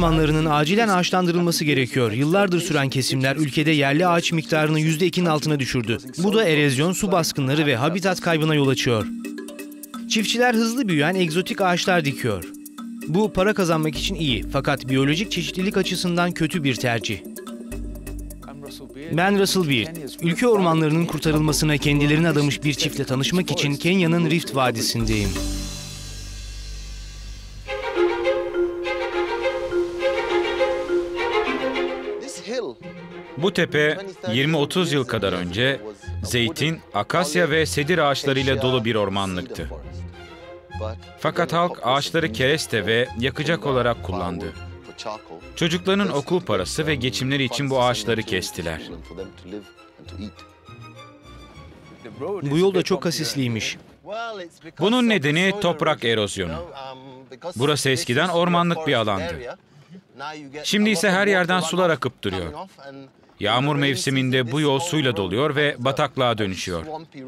ormanlarının acilen ağaçlandırılması gerekiyor. Yıllardır süren kesimler ülkede yerli ağaç miktarını %2'nin altına düşürdü. Bu da erozyon, su baskınları ve habitat kaybına yol açıyor. Çiftçiler hızlı büyüyen egzotik ağaçlar dikiyor. Bu para kazanmak için iyi fakat biyolojik çeşitlilik açısından kötü bir tercih. Ben Russell Beard. Ülke ormanlarının kurtarılmasına kendilerini adamış bir çiftle tanışmak için Kenya'nın Rift Vadisi'ndeyim. Bu tepe 20-30 yıl kadar önce zeytin, akasya ve sedir ağaçlarıyla dolu bir ormanlıktı. Fakat halk ağaçları kereste ve yakacak olarak kullandı. Çocukların okul parası ve geçimleri için bu ağaçları kestiler. Bu yol da çok kasisliymiş. Bunun nedeni toprak erozyonu. Burası eskiden ormanlık bir alandı. Şimdi ise her yerden sular akıp duruyor. Yağmur mevsiminde bu yol suyla doluyor ve bataklığa dönüşüyor.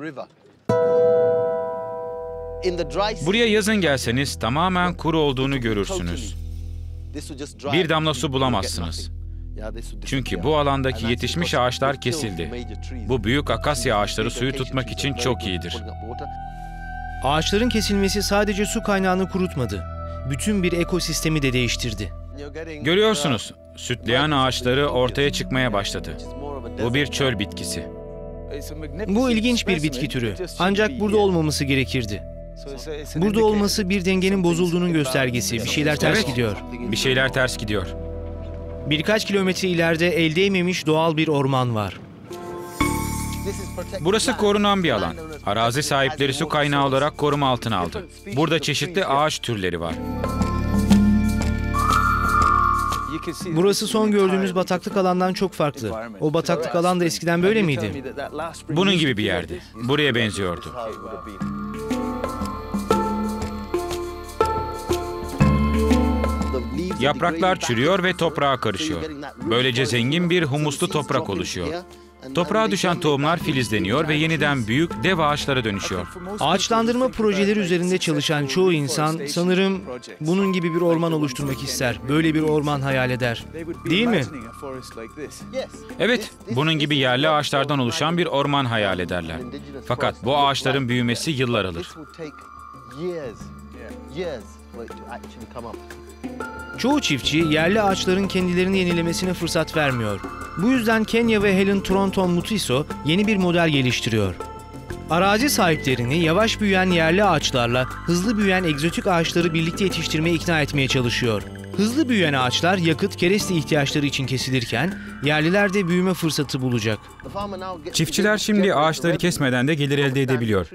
Buraya yazın gelseniz tamamen kuru olduğunu görürsünüz. Bir damla su bulamazsınız. Çünkü bu alandaki yetişmiş ağaçlar kesildi. Bu büyük akasya ağaçları suyu tutmak için çok iyidir. Ağaçların kesilmesi sadece su kaynağını kurutmadı. Bütün bir ekosistemi de değiştirdi. Görüyorsunuz, sütleyen ağaçları ortaya çıkmaya başladı. Bu bir çöl bitkisi. Bu ilginç bir bitki türü. Ancak burada olmaması gerekirdi. Burada olması bir dengenin bozulduğunun göstergesi. Bir şeyler ters gidiyor. Bir şeyler ters gidiyor. Birkaç kilometre ileride el değmemiş doğal bir orman var. Burası korunan bir alan. Arazi sahipleri su kaynağı olarak koruma altına aldı. Burada çeşitli ağaç türleri var. Burası son gördüğümüz bataklık alandan çok farklı. O bataklık alan da eskiden böyle miydi? Bunun gibi bir yerdi. Buraya benziyordu. Yapraklar çürüyor ve toprağa karışıyor. Böylece zengin bir humuslu toprak oluşuyor. Toprağa düşen tohumlar filizleniyor ve yeniden büyük dev ağaçlara dönüşüyor. Ağaçlandırma projeleri üzerinde çalışan çoğu insan sanırım bunun gibi bir orman oluşturmak ister. Böyle bir orman hayal eder. Değil mi? Evet, bunun gibi yerli ağaçlardan oluşan bir orman hayal ederler. Fakat bu ağaçların büyümesi yıllar alır. Çoğu çiftçi yerli ağaçların kendilerini yenilemesine fırsat vermiyor. Bu yüzden Kenya ve Helen Thornton Mutiso yeni bir model geliştiriyor. Arazi sahiplerini yavaş büyüyen yerli ağaçlarla hızlı büyüyen egzotik ağaçları birlikte yetiştirmeye ikna etmeye çalışıyor. Hızlı büyüyen ağaçlar yakıt, kereste ihtiyaçları için kesilirken yerliler de büyüme fırsatı bulacak. Çiftçiler şimdi ağaçları kesmeden de gelir elde edebiliyor.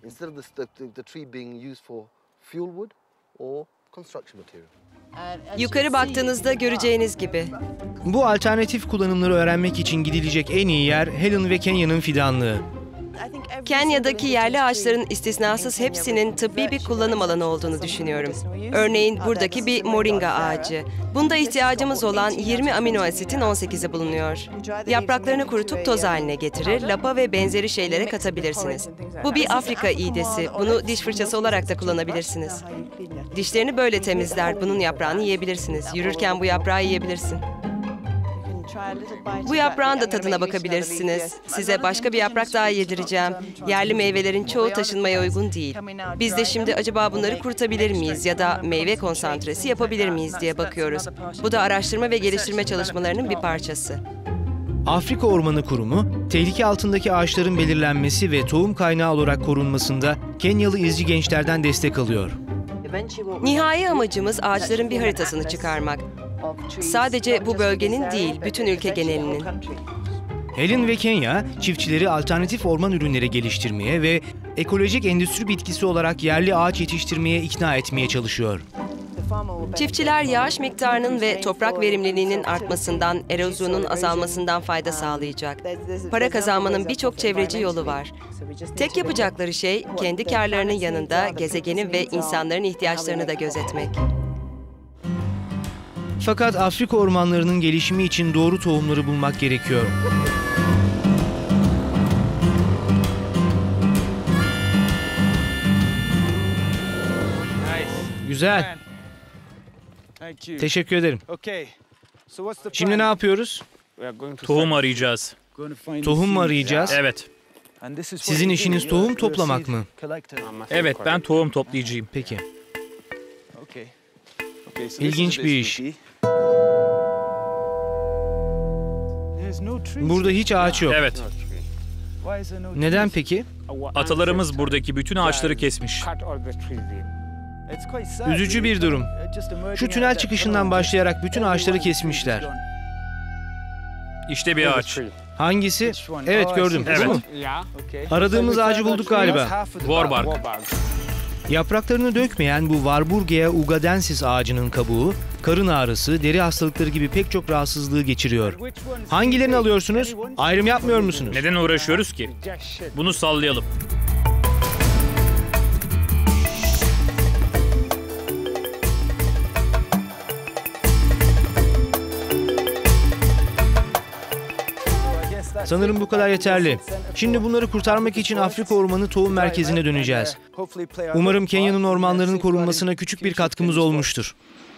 Yukarı baktığınızda göreceğiniz gibi. Bu alternatif kullanımları öğrenmek için gidilecek en iyi yer Helen ve Kenya'nın fidanlığı. Kenya'daki yerli ağaçların istisnasız hepsinin tıbbi bir kullanım alanı olduğunu düşünüyorum. Örneğin buradaki bir moringa ağacı. Bunda ihtiyacımız olan 20 amino asitin 18'i bulunuyor. Yapraklarını kurutup toz haline getirir, lapa ve benzeri şeylere katabilirsiniz. Bu bir Afrika iğdesi. Bunu diş fırçası olarak da kullanabilirsiniz. Dişlerini böyle temizler. Bunun yaprağını yiyebilirsiniz. Yürürken bu yaprağı yiyebilirsin. Bu yaprağın da tadına bakabilirsiniz. Size başka bir yaprak daha yedireceğim. Yerli meyvelerin çoğu taşınmaya uygun değil. Biz de şimdi acaba bunları kurutabilir miyiz ya da meyve konsantresi yapabilir miyiz diye bakıyoruz. Bu da araştırma ve geliştirme çalışmalarının bir parçası. Afrika Ormanı Kurumu, tehlike altındaki ağaçların belirlenmesi ve tohum kaynağı olarak korunmasında Kenyalı izci gençlerden destek alıyor. Nihai amacımız ağaçların bir haritasını çıkarmak. Sadece bu bölgenin değil, bütün ülke genelinin. Helen ve Kenya, çiftçileri alternatif orman ürünleri geliştirmeye ve ekolojik endüstri bitkisi olarak yerli ağaç yetiştirmeye ikna etmeye çalışıyor. Çiftçiler yağış miktarının ve toprak verimliliğinin artmasından, erozyonun azalmasından fayda sağlayacak. Para kazanmanın birçok çevreci yolu var. Tek yapacakları şey, kendi karlarının yanında gezegenin ve insanların ihtiyaçlarını da gözetmek. Fakat Afrika ormanlarının gelişimi için doğru tohumları bulmak gerekiyor. Güzel. Teşekkür ederim. Şimdi ne yapıyoruz? Tohum arayacağız. Tohum mu arayacağız? Evet. Sizin işiniz tohum toplamak mı? Evet, ben tohum toplayıcıyım. Peki. İlginç bir iş. Burada hiç ağaç yok. Evet. Neden peki? Atalarımız buradaki bütün ağaçları kesmiş. Üzücü bir durum. Şu tünel çıkışından başlayarak bütün ağaçları kesmişler. İşte bir ağaç. Hangisi? Evet, gördüm. Evet. Bu mu? Aradığımız ağacı bulduk galiba. Warbark. Yapraklarını dökmeyen bu Warburgia ugadensis ağacının kabuğu, karın ağrısı, deri hastalıkları gibi pek çok rahatsızlığı geçiriyor. Hangilerini alıyorsunuz? Ayrım yapmıyor musunuz? Neden uğraşıyoruz ki? Bunu sallayalım. Sanırım bu kadar yeterli. Şimdi bunları kurtarmak için Afrika Ormanı Tohum Merkezi'ne döneceğiz. Umarım Kenya'nın ormanlarının korunmasına küçük bir katkımız olmuştur.